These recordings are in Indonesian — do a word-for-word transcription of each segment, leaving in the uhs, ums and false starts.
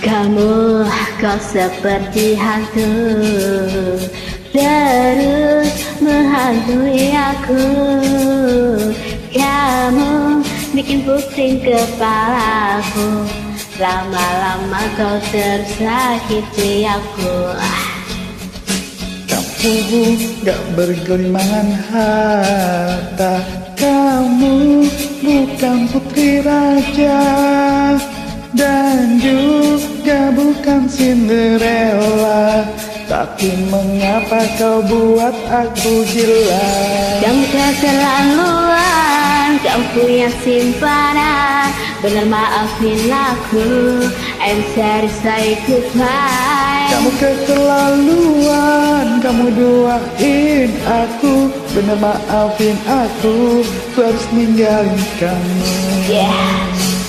Kamu kau seperti hantu, terus menghantui aku. Kamu bikin pusing kepalaku, lama-lama kau tersakiti aku. Kamu gak bergelimangan harta, kamu bukan putri raja, dan juga bukan Cinderella. Tapi mengapa kau buat aku gila? Kamu keterlaluan, kamu punya simpanan. Bener maafin aku, I'm sorry say goodbye. Kamu keterlaluan, kamu duain aku. Bener maafin aku, aku harus ninggalin kamu. Yeah.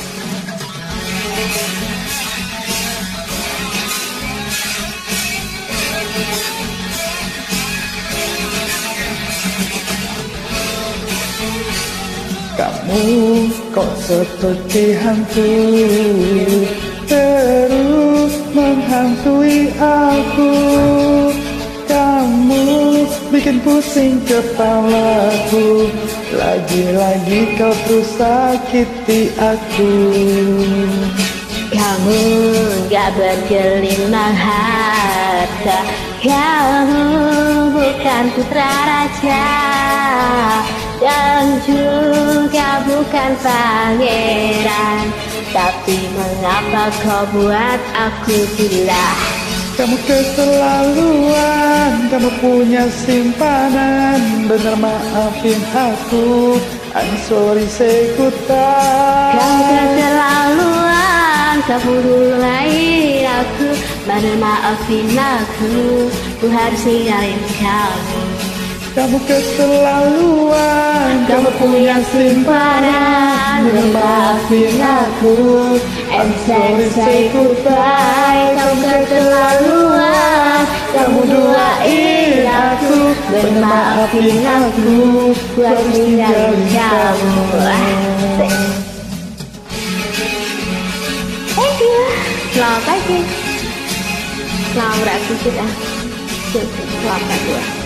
Kamu kok seperti hantu, terus menghantui aku. Kamu bikin pusing kepalaku, lagi-lagi kau terus sakiti aku. Kamu gak bergelimang harta, kamu bukan putra raja, dan juga bukan pangeran. Tapi mengapa kau buat aku gila? Kamu keterlaluan, kamu punya simpanan. Bener maafin aku, I'm sorry say goodbye. Kamu keterlaluan, kamu duluin aku. Bener maafin aku, ku harus ninggalin kamu. Kamu keterlaluan, kamu punya simpanan. Bener maafin aku, I'm sorry say goodbye. Kamu keterlaluan, kamu duain aku. Bener maafin aku, ku harus ninggalin kamu. Thank you. Selamat pagi. Selamat beraktivitas. Selamat dua.